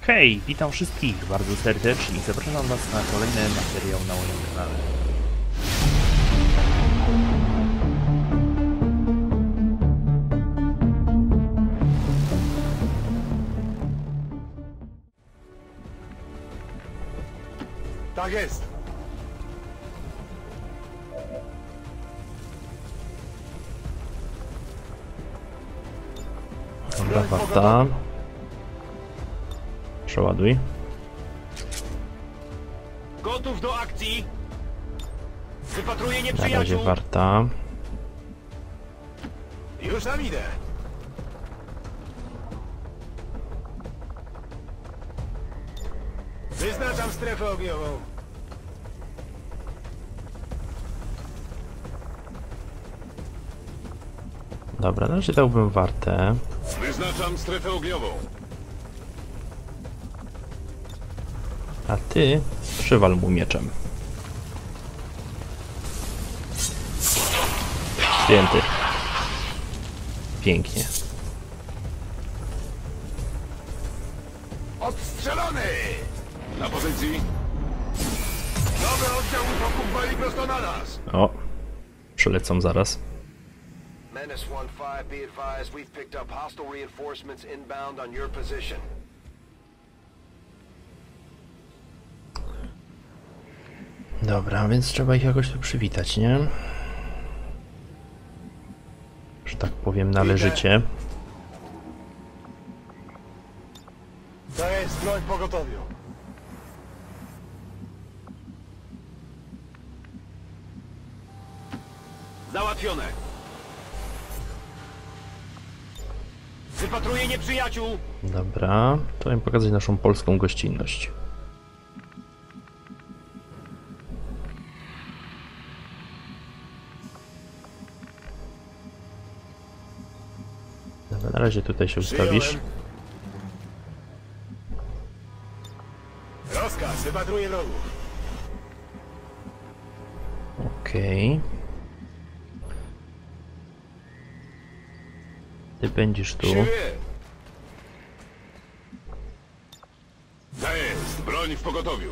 Hej, witam wszystkich bardzo serdecznie i zapraszam Was na kolejny materiał na moim kanale. Tak jest. Dobra, warta. Przeładuj. Gotów do akcji. Wypatruję Na razie nieprzyjaciół. warta. Już tam idę. Wyznaczam strefę ogniową. Dobra, na razie dałbym wartę. Wyznaczam strefę ogniową. A ty przywal mu mieczem. Święty. Pięknie. Odstrzelony! Na pozycji. Nowy oddział utoków wali prosto na nas. O, przylecą zaraz. Menace 1-5, be advised, we've picked up hostile reinforcements inbound on your position. Dobra, więc trzeba ich jakoś tu przywitać, nie? Że tak powiem, należycie. To jest broń w pogotowiu. Załatwione. Wypatruję nieprzyjaciół. Dobra, to im pokazać naszą polską gościnność. Dobra, na razie tutaj się ustawisz. Rozkaz, wypatruję wrogów. Okej. Ty będziesz tu. To jest broń w pogotowiu.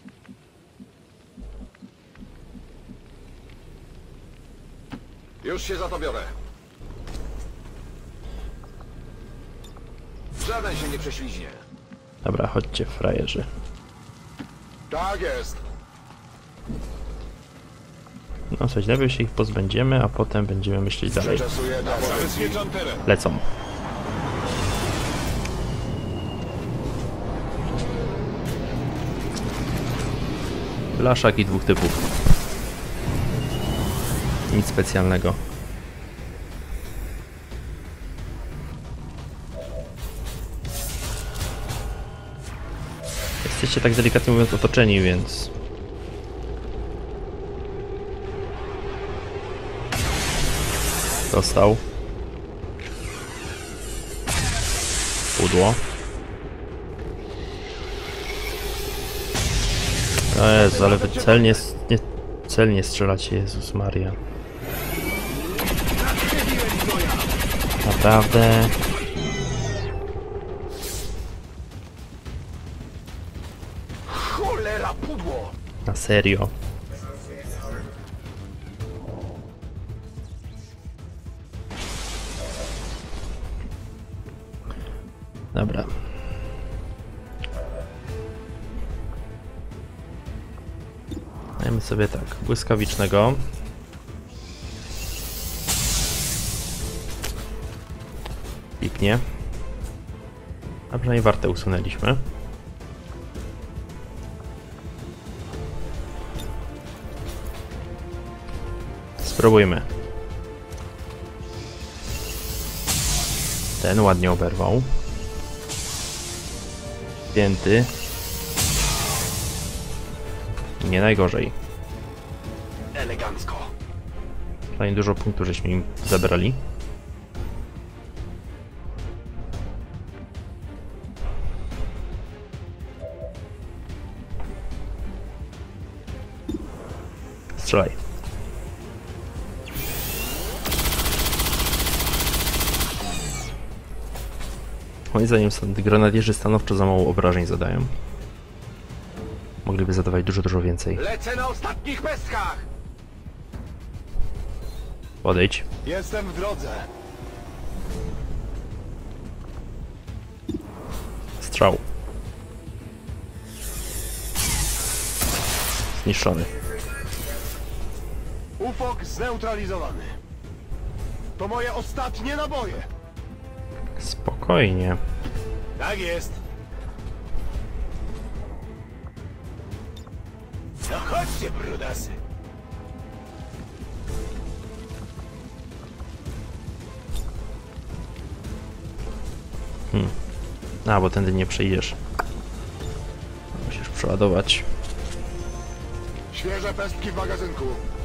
Już się za to biorę. Żaden się nie prześliźnie. Dobra, chodźcie, frajerzy. Tak jest. No coś, najpierw się ich pozbędziemy, a potem będziemy myśleć dalej. Czasuję na zabezpieczam teren. Lecą. Blaszak i dwóch typów. Nic specjalnego. Jesteście tak delikatnie mówiąc otoczeni, więc... Dostał. Pudło. O Jezu, ale wy celnie strzelacie, Jezus Maria. Naprawdę. Cholera, pudło! Na serio. Dobra. Dajmy sobie tak, błyskawicznego. Piknie. A przynajmniej wartę usunęliśmy. Spróbujmy. Ten ładnie oberwał. Pięty. Nie najgorzej. Elegancko. Przynajmniej dużo punktów żeśmy im zabrali. Strzelaj. Moim zdaniem grenadierzy stanowczo za mało obrażeń zadają. Mogliby zadawać dużo więcej. Lecę na ostatnich pestkach! Podejdź. Jestem w drodze. Strzał. Zniszczony. Ufok zneutralizowany. To moje ostatnie naboje. Spokojnie. Tak jest. No chodźcie, brudasy. A, bo tędy nie przejdziesz. Musisz przeładować. Świeże pestki w magazynku.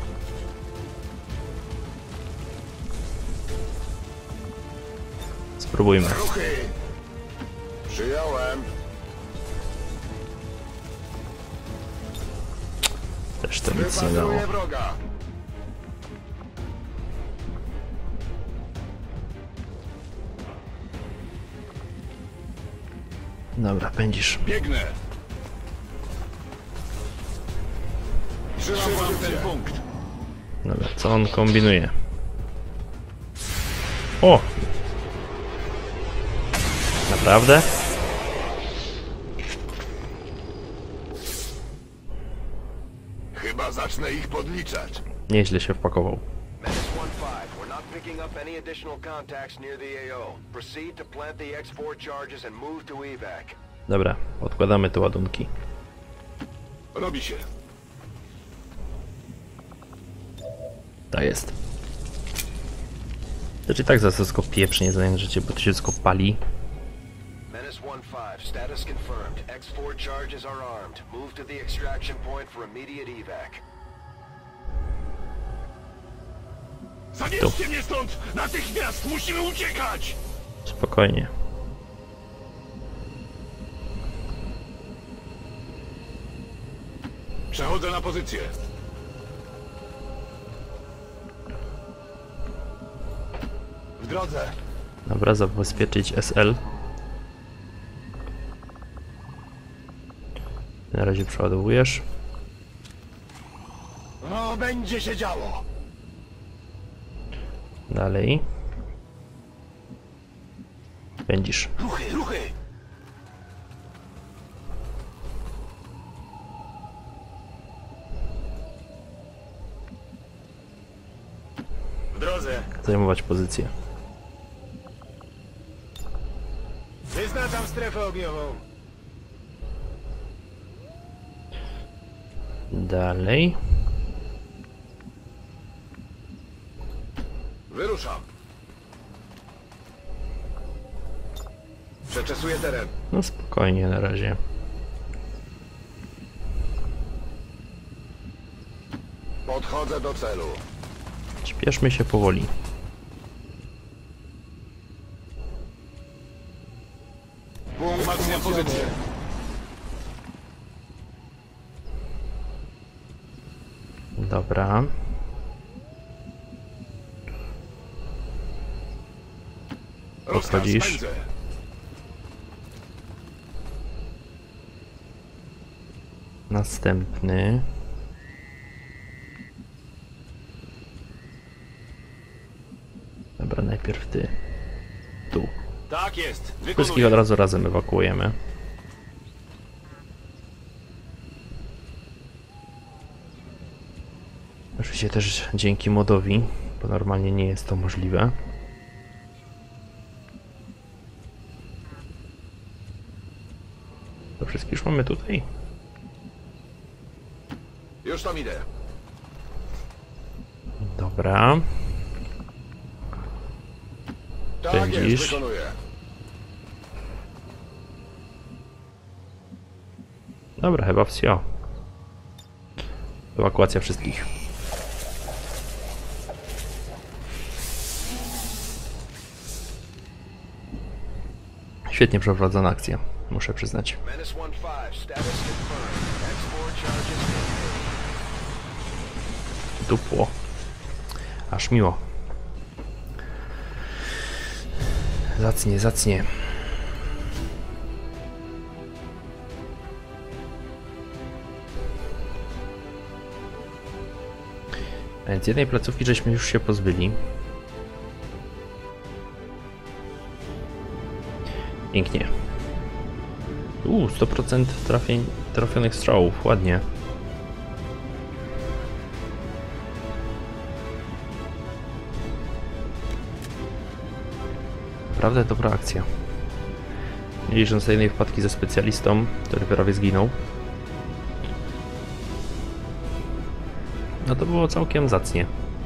Spróbujmy. Ruchy. Przyjąłem. Też to nic nie dało. Wypatruję wroga. Dobra, pędzisz. Biegnę. Trzymam ten punkt. Dobra, co on kombinuje? O! Naprawdę? Chyba zacznę ich podliczać. Nieźle się wpakował. Menace 1-5, we're not picking up any additional contacts near the AO. Proceed to plant the X4 charges and move to evac. Dobra, odkładamy te ładunki. Robi się. Tak jest. Znaczy tak za wszystko pieprznie zajęcie, bo to się wszystko pali. Menace 1-5, status confirmed. X4 charges are armed. Move to the extraction point for immediate evac. Zabierzcie mnie stąd! Natychmiast! Musimy uciekać! Spokojnie. Przechodzę na pozycję. W drodze. Dobra, zabezpieczyć SL. Na razie przeładowujesz. No, będzie się działo. Dalej. Pędzisz. Ruchy, ruchy! W drodze. Zajmować pozycję. Wyznaczam strefę ogniową. Dalej. Wyruszam. Przeczesuję teren. No spokojnie na razie. Podchodzę do celu. Śpieszmy się powoli. Punkt na pozycję. Dobra. Podchodzisz. Rozkaz, pędzę. Następny. Dobra, najpierw ty. Tu. Tak jest. Wszystkich Wykonuję. od razu razem ewakuujemy. Oczywiście też dzięki modowi, bo normalnie nie jest to możliwe. To wszystkich już mamy tutaj. Już tam idę. Dobra. Tak Pędzisz. jest, wykonuję. Dobra, chyba wsio. Ewakuacja wszystkich. Świetnie przeprowadzona akcja, muszę przyznać. Menace 1-5, status confirmed. X4 charges in. Dupło. Aż miło. Zacnie, zacnie. A więc jednej placówki żeśmy już się pozbyli. Pięknie. 100% trafionych strzałów, ładnie. Naprawdę dobra akcja. Nie licząc jednej wpadki ze specjalistą, który prawie zginął. No to było całkiem zacnie.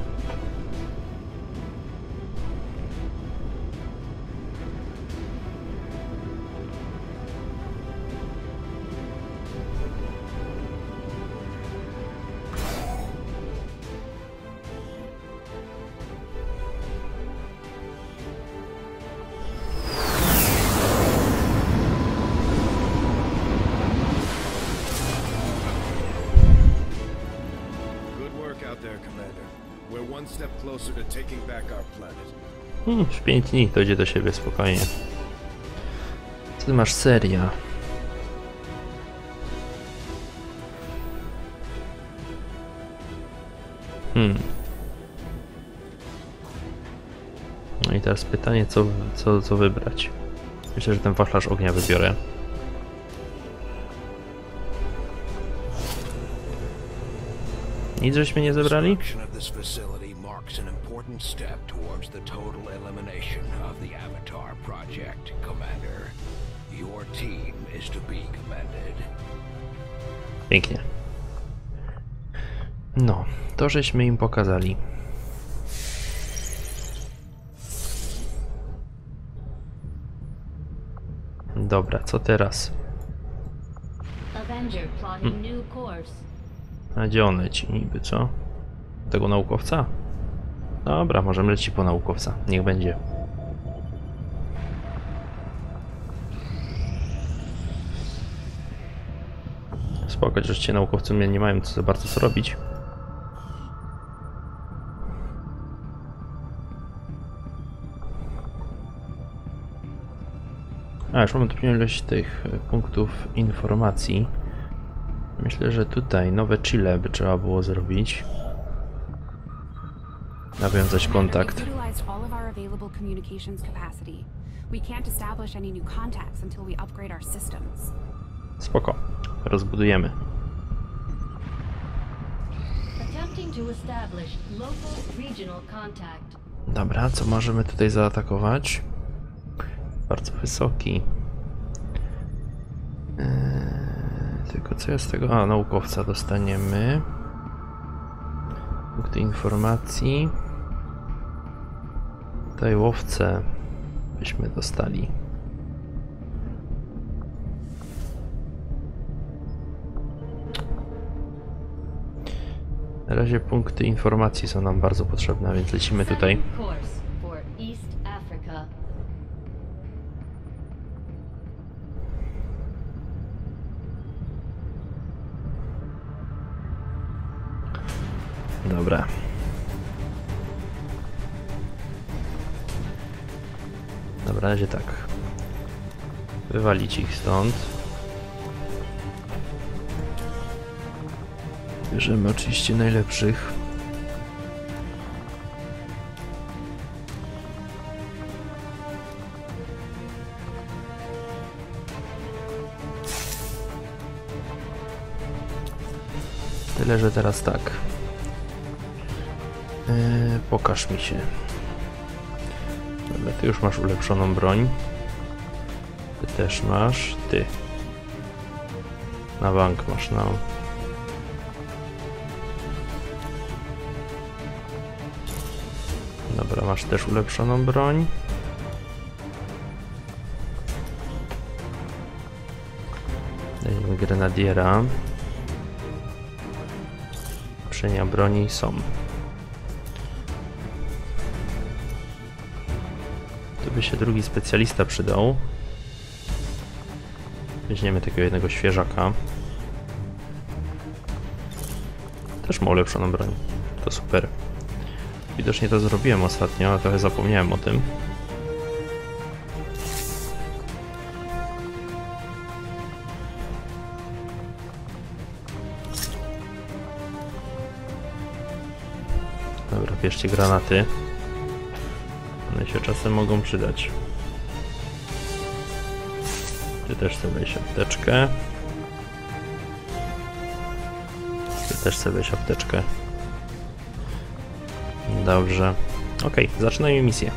W 5 dni dojdzie do siebie spokojnie. Co ty masz? Seria. No i teraz pytanie, co wybrać. Myślę, że ten wachlarz ognia wybiorę. Nic żeśmy nie zebrali? An important step towards the total elimination of the Avatar project, Commander. Your team is to be commended. Pięknie. No, to żeśmy im pokazali. Dobra, co teraz? Avenger plotting new course. A gdzie on leci niby, co? Tego naukowca? Dobra, możemy lecieć po naukowca. Niech będzie. Spoko, że ci naukowcy mnie nie mają za bardzo co robić. A, już mamy tu ilość tych punktów informacji. Myślę, że tutaj nowe Chile by trzeba było zrobić. Nawiązać kontakt. Spoko. Rozbudujemy. Dobra, co możemy tutaj zaatakować? Bardzo wysoki. Tylko co ja z tego... A, naukowca dostaniemy. Punkty informacji. Tutaj łowcę byśmy dostali. Na razie punkty informacji są nam bardzo potrzebne, więc lecimy tutaj. Dobra. Dobra, na razie tak. Wywalić ich stąd. Bierzemy oczywiście najlepszych. Tyle, że teraz tak. Pokaż mi się. Dobra, ty już masz ulepszoną broń. Ty też masz. Ty. Na bank masz, no. Dobra, masz też ulepszoną broń. Dajemy grenadiera. Ulepszenia broni są. Tu by się drugi specjalista przydał. Weźmiemy takiego jednego świeżaka. Też ma ulepszoną broń. To super. Widocznie to zrobiłem ostatnio, ale trochę zapomniałem o tym. Dobra, bierzcie granaty. One się czasem mogą przydać. Ty też sobie weź apteczkę. Ty też sobie weź apteczkę. Dobrze. Okej, zaczynajmy misję.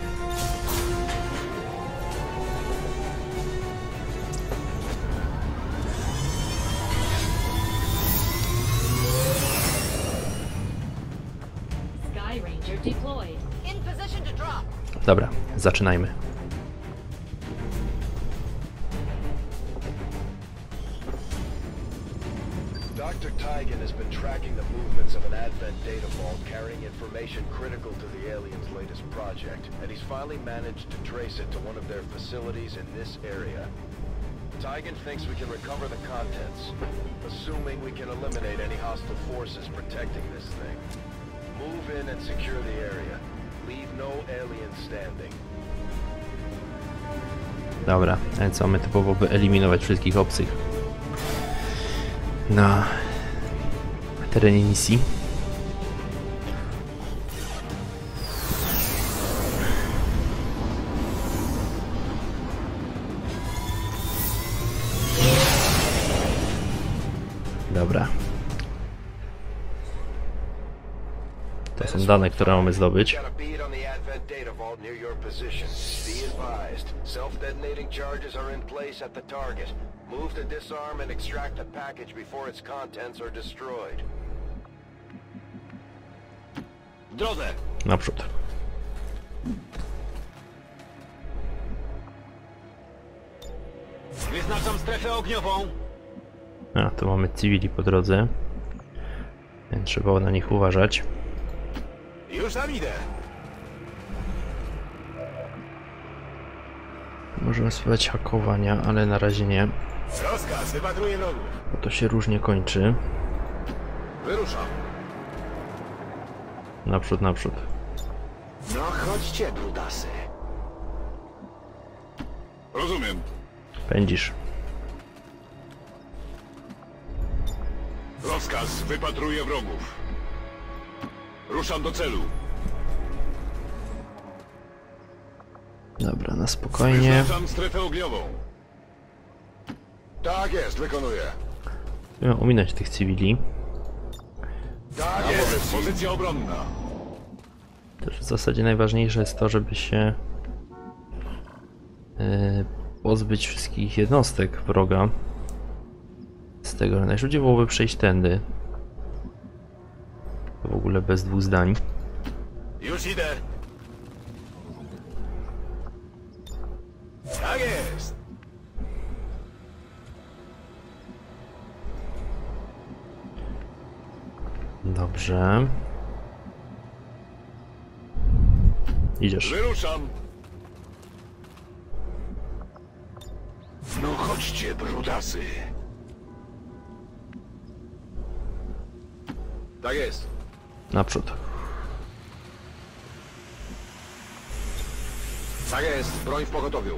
Sky Ranger deployed. In position to drop. Dobra, zaczynajmy. Dr. Tygan has been tracking the movements of an Advent data vault carrying information critical to the aliens' latest project, and he's finally managed to trace it to one of their facilities in this area. Tygan thinks we can recover the contents, assuming we can eliminate any hostile forces protecting this thing. Move in and secure the area. Leave no aliens standing. Dobra, a co mamy typowo wyeliminować wszystkich obcych na terenie misji. Dobra. To są dane, które mamy zdobyć. Got a bead on the Advent data vault near your position. Be advised, self-detonating charges are in place at the target. Move to disarm and extract the package before its contents are destroyed. W drodze! Naprzód. Wyznaczam strefę ogniową! A, tu mamy cywili po drodze. Więc trzeba na nich uważać. Już tam idę! Możemy spróbować hakowania, ale na razie nie. Rozkaz, wypatruję wrogów. Bo to się różnie kończy. Wyruszam. Naprzód, naprzód. No chodźcie, brudasy. Rozumiem. Pędzisz. Rozkaz, wypatruję wrogów. Ruszam do celu. Dobra, na spokojnie. Wyznaczam strefę ogniową. Tak jest, wykonuję. Musimy ominąć tych cywili. Tak jest, pozycja obronna. Też w zasadzie najważniejsze jest to, żeby się pozbyć wszystkich jednostek wroga. Z tego najszybciej byłoby przejść tędy. To w ogóle bez dwóch zdań. Już idę. Tak jest. Dobrze. Idziesz. Wyruszam. No chodźcie, brudasy. Tak jest. Naprzód. Tak jest, broń w pogotowiu.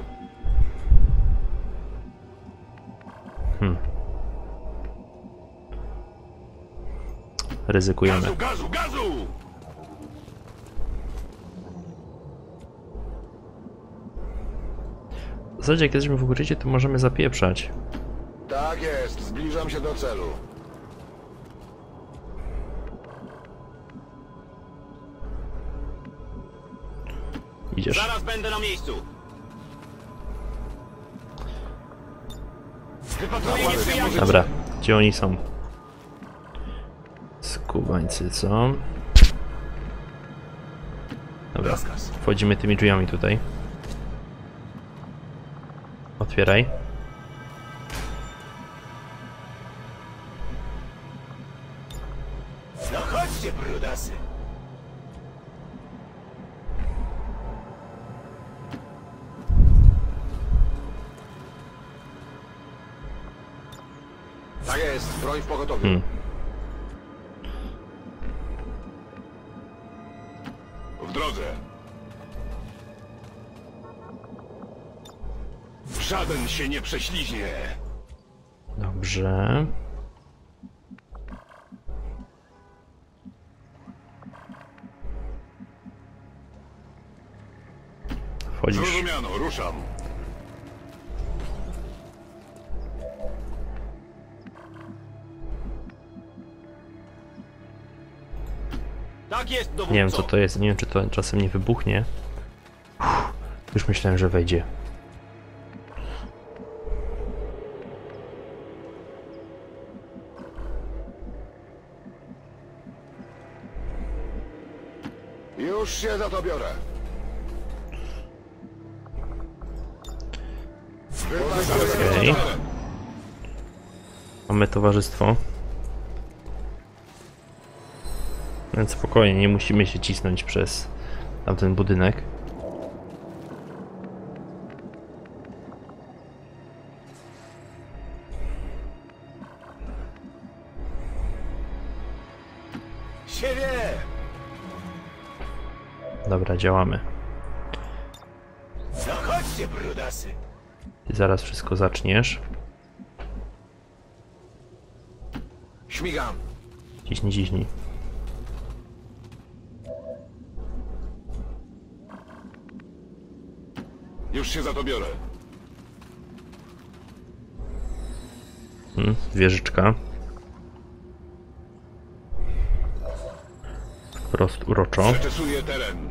Ryzykujemy. Gazu, gazu, gazu! W zasadzie jak jesteśmy w ukryciu, to możemy zapieprzać. Tak jest, zbliżam się do celu. Idziesz. Zaraz będę na miejscu. Wypatruję nieprzyjaciół. Dobra, gdzie oni są? Skubańcy, co? Dobra, wchodzimy tymi drzwiami tutaj. Otwieraj. No chodźcie, brudasy. Tak jest, broń w pogotowiu. W drodze. Żaden się nie prześliźnie. Dobrze. Ruszam. Tak jest, dowódco. Nie wiem co to jest, nie wiem czy to czasem nie wybuchnie. Już myślałem, że wejdzie. Już się za to biorę. Okej. Mamy towarzystwo. Więc spokojnie, nie musimy się cisnąć przez tamten budynek. Siebie! Dobra, działamy. No chodźcie, brudasy. Ty zaraz wszystko zaczniesz. Śmigam. Ciśnij, ciśnij. Już się za to biorę. Wieżyczka. Wprost uroczo. Przeczesuję teren.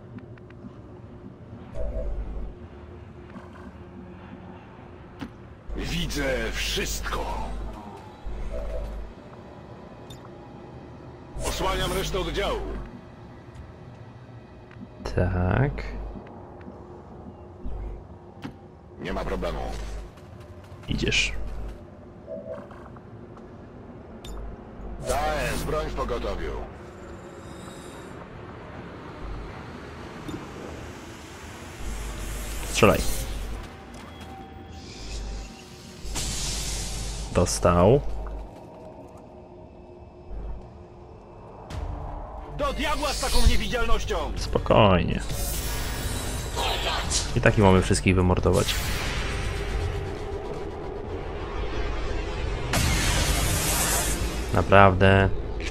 Widzę wszystko. Osłaniam resztę oddziału. Tak. Nie ma problemu. Idziesz. Daję, broń w pogotowiu. Strzelaj. Dostał. Do diabła z taką niewidzialnością! Spokojnie. I taki mamy wszystkich wymordować. Naprawdę.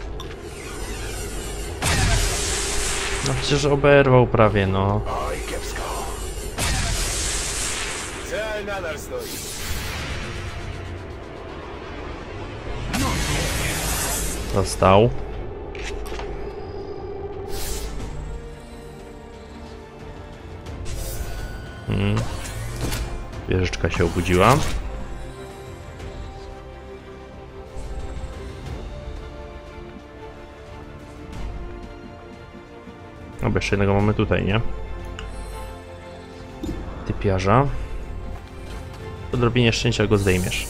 No przecież oberwał prawie, no. Oj, kiepsko. Cel nadal stoi. Dostał. Wieżyczka się obudziła. Dobra, jeszcze jednego mamy tutaj, nie? Typiarza. Odrobienie szczęścia go zdejmiesz.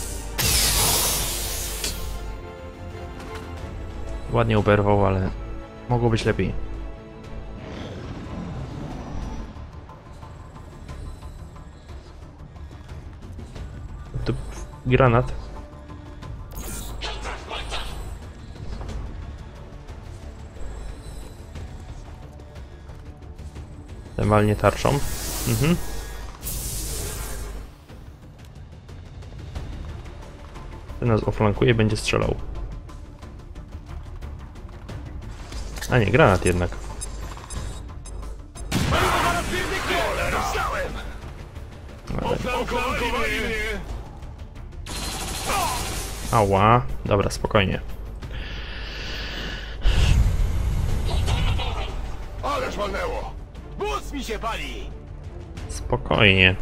Ładnie oberwał, ale mogło być lepiej. To granat. Normalnie tarczą. Ten nas oflankuje, będzie strzelał. A nie, granat jednak. Oflankowali mnie. Ała. Dobra, spokojnie. Ależ walnęło. Wóz mi się pali! Spokojnie.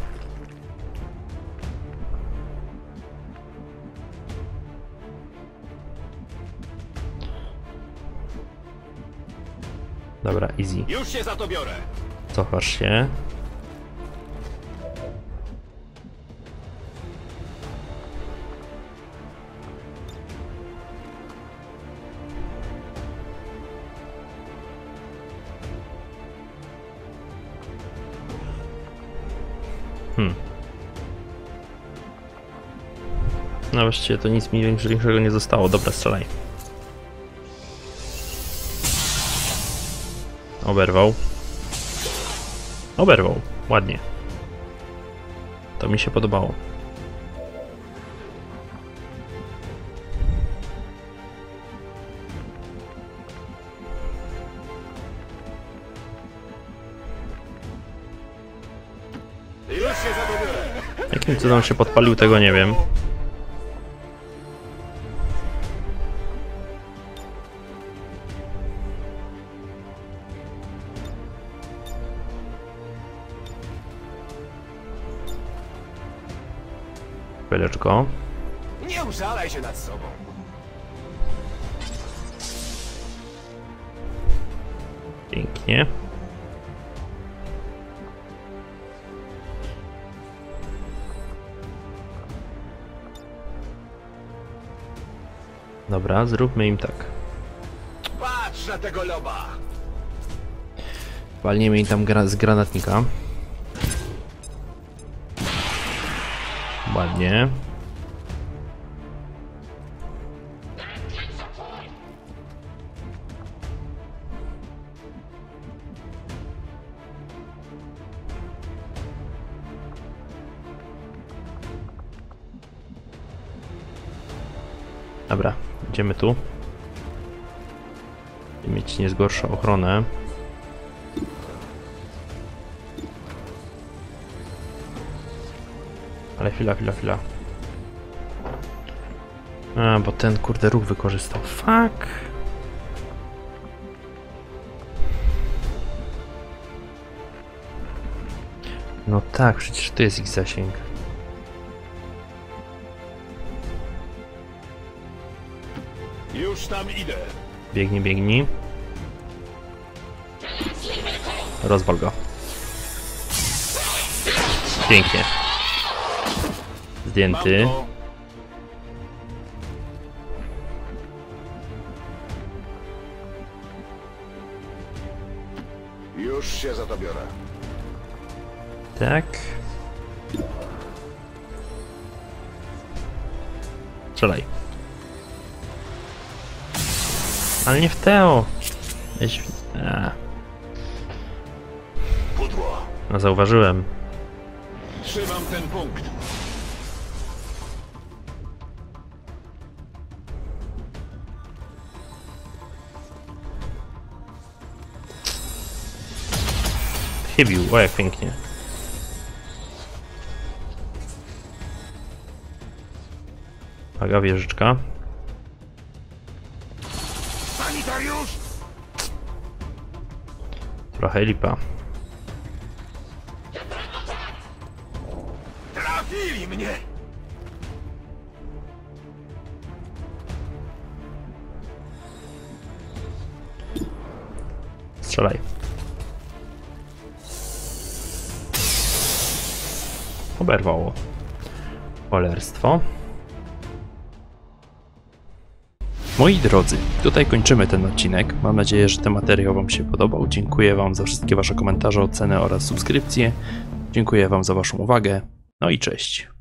Dobra, easy. Już się za to biorę. Cofasz się. No właściwie to nic mi większego nie zostało. Dobra, strzelaj. Oberwał. Oberwał. Ładnie. To mi się podobało. I co tam się podpalił, tego nie wiem. Chwileczko. Nie użalaj się nad sobą. Pięknie. Dobra, zróbmy im tak. Patrz na tego loba. Walniemy im tam z granatnika. Ładnie. Dobra, idziemy tu. I mieć nie zgorsza ochronę. Ale chwila. A, bo ten kurde ruch wykorzystał. Fuck! No tak, przecież to jest ich zasięg. Już tam idę. Biegnij. Rozwal go. Pięknie. Zdjęty. Mam go. Już się za to biorę. Tak. Strzelaj. Ale nie w Teo. Pudło. No zauważyłem. Trzymam ten punkt. Chybił, o jak pięknie. Uwaga, wieżyczka. Sanitariusz! Trochę lipa. Trafili mnie. Strzelaj. Oberwało. Cholerstwo. Moi drodzy, tutaj kończymy ten odcinek. Mam nadzieję, że ten materiał Wam się podobał. Dziękuję Wam za wszystkie Wasze komentarze, oceny oraz subskrypcje. Dziękuję Wam za Waszą uwagę. No i cześć.